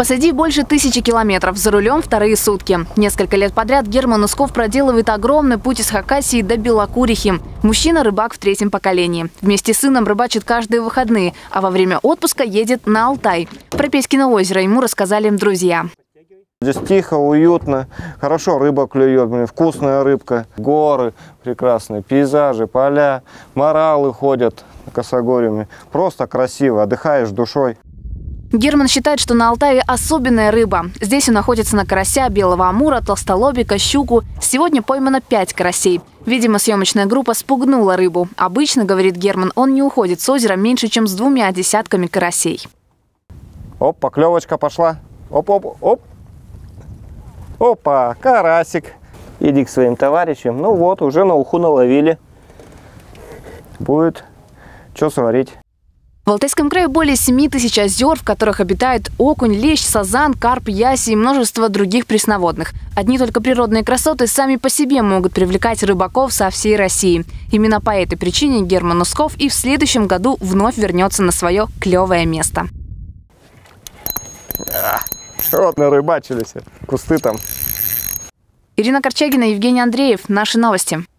Позади больше 1000 километров, за рулем вторые сутки. Несколько лет подряд Герман Усков проделывает огромный путь из Хакасии до Белокурихи. Мужчина-рыбак в 3-м поколении. Вместе с сыном рыбачит каждые выходные, а во время отпуска едет на Алтай. Про Петькино озеро ему рассказали друзья. Здесь тихо, уютно, хорошо рыба клюет, вкусная рыбка, горы прекрасные, пейзажи, поля, моралы ходят косогорьями. Просто красиво, отдыхаешь душой. Герман считает, что на Алтае особенная рыба. Здесь он охотится на карася, белого амура, толстолобика, щуку. Сегодня поймано 5 карасей. Видимо, съемочная группа спугнула рыбу. Обычно, говорит Герман, он не уходит с озера меньше, чем с 2 десятками карасей. Оп, поклевочка пошла. Оп-оп-оп. Опа, карасик. Иди к своим товарищам. Ну вот, уже на уху наловили. Будет что сварить. В Алтайском крае более 7000 озер, в которых обитают окунь, лещ, сазан, карп, яси и множество других пресноводных. Одни только природные красоты сами по себе могут привлекать рыбаков со всей России. Именно по этой причине Герман Усков и в следующем году вновь вернется на свое клевое место. Вот нарыбачились, кусты там. Ирина Корчагина, Евгений Андреев. Наши новости.